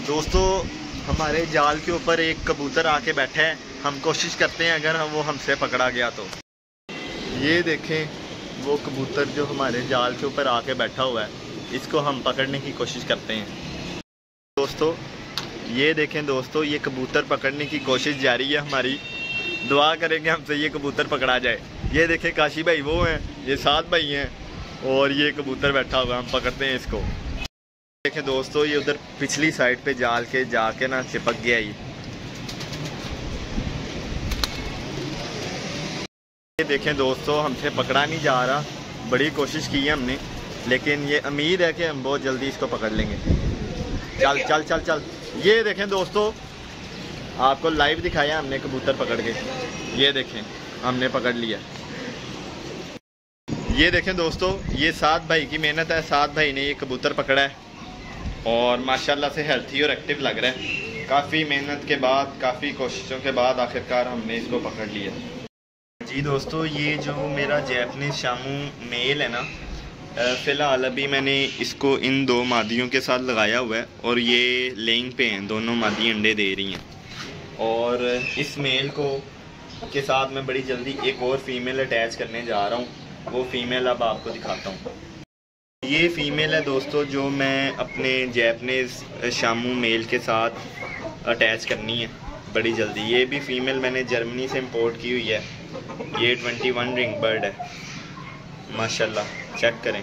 दोस्तों हमारे जाल के ऊपर एक कबूतर आके बैठा है। हम कोशिश करते हैं अगर वो हमसे पकड़ा गया तो। ये देखें वो कबूतर जो हमारे जाल के ऊपर आके बैठा हुआ है, इसको हम पकड़ने की कोशिश करते हैं। दोस्तों ये देखें दोस्तों, ये कबूतर पकड़ने की कोशिश जारी है हमारी। दुआ करेंगे हमसे ये कबूतर पकड़ा जाए। ये देखें काशी भाई वो हैं, ये 7 भाई हैं और ये कबूतर बैठा हुआ है। हम पकड़ते हैं इसको। देखें दोस्तों ये उधर पिछली साइड पे जाल के जाके ना चिपक गया। ये देखें दोस्तों हमसे पकड़ा नहीं जा रहा। बड़ी कोशिश की है हमने, लेकिन ये उम्मीद है कि हम बहुत जल्दी इसको पकड़ लेंगे। चल चल चल चल। ये देखें दोस्तों आपको लाइव दिखाया हमने कबूतर पकड़ के। ये देखें हमने पकड़ लिया। ये देखें दोस्तों ये 7 भाई की मेहनत है। 7 भाई ने ये कबूतर पकड़ा है और माशाल्लाह से हेल्थी और एक्टिव लग रहा है। काफ़ी मेहनत के बाद, काफ़ी कोशिशों के बाद आखिरकार हमने इसको पकड़ लिया। जी दोस्तों ये जो मेरा जैपनीज शामू मेल है ना, फ़िलहाल अभी मैंने इसको इन 2 मादियों के साथ लगाया हुआ है और ये लेइंग पे हैं। दोनों मादी अंडे दे रही हैं और इस मेल को के साथ मैं बड़ी जल्दी एक और फीमेल अटैच करने जा रहा हूँ। वो फीमेल अब आपको दिखाता हूँ। ये फ़ीमेल है दोस्तों जो मैं अपने जैपनीज़ शामू मेल के साथ अटैच करनी है बड़ी जल्दी। ये भी फ़ीमेल मैंने जर्मनी से इंपोर्ट की हुई है। ये 21 रिंग बर्ड है माशाल्लाह, चेक करें।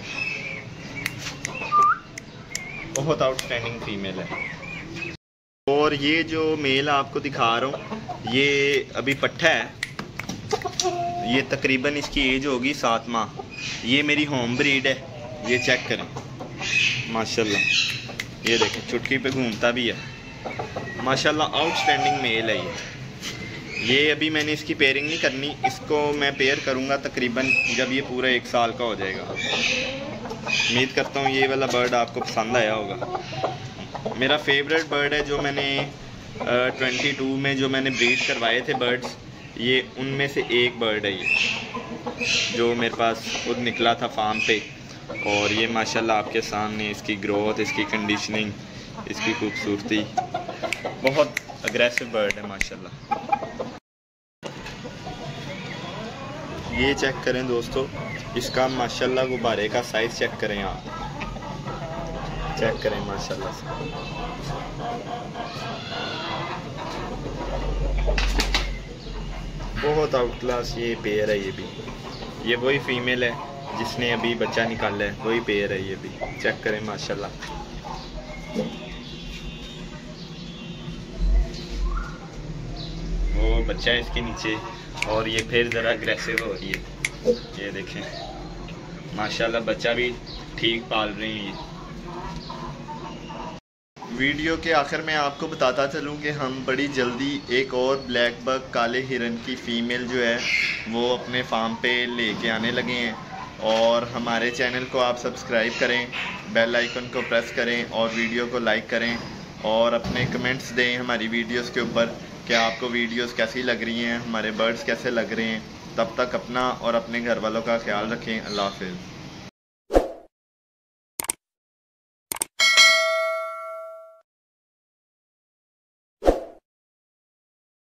बहुत आउटस्टैंडिंग फ़ीमेल है। और ये जो मेल आपको दिखा रहा हूँ ये अभी पट्ठा है। ये तकरीबन इसकी एज होगी 7 माह। ये मेरी होम ब्रीड है। ये चेक करें माशाल्लाह। ये देखें चुटकी पे घूमता भी है माशाल्लाह। आउटस्टैंडिंग मेल है ये अभी मैंने इसकी पेयरिंग नहीं करनी। इसको मैं पेयर करूँगा तकरीबन जब ये पूरा 1 साल का हो जाएगा। उम्मीद करता हूँ ये वाला बर्ड आपको पसंद आया होगा। मेरा फेवरेट बर्ड है जो मैंने 22 में जो मैंने ब्रीड करवाए थे बर्ड्स, ये उनमें से एक बर्ड है ये जो मेरे पास खुद निकला था फार्म पे। और ये माशाल्लाह आपके सामने इसकी ग्रोथ, इसकी कंडीशनिंग, इसकी खूबसूरती, बहुत अग्रेसिव बर्ड है माशाल्लाह। ये चेक करें दोस्तों, इसका माशाल्लाह गुब्बारे का साइज़ चेक करें आप। चेक करें माशाल्लाह से। बहुत आउट क्लास ये पेयर है। ये भी ये वही फीमेल है जिसने अभी बच्चा निकाला है, वही पेयर है ये भी। चेक करें माशाल्लाह। वो बच्चा है इसके नीचे और ये फिर ज़रा अग्रेसिव हो रही है। ये देखें माशाल्लाह बच्चा भी ठीक पाल रही हैं ये। वीडियो के आखिर में आपको बताता चलूँ कि हम बड़ी जल्दी एक और ब्लैक बग काले हिरन की फ़ीमेल जो है वो अपने फार्म पे लेके आने लगे हैं। और हमारे चैनल को आप सब्सक्राइब करें, बेल आइकन को प्रेस करें और वीडियो को लाइक करें और अपने कमेंट्स दें हमारी वीडियोस के ऊपर कि आपको वीडियोस कैसी लग रही हैं, हमारे बर्ड्स कैसे लग रहे हैं। तब तक अपना और अपने घर वालों का ख्याल रखें। अल्लाह हाफ़िज़।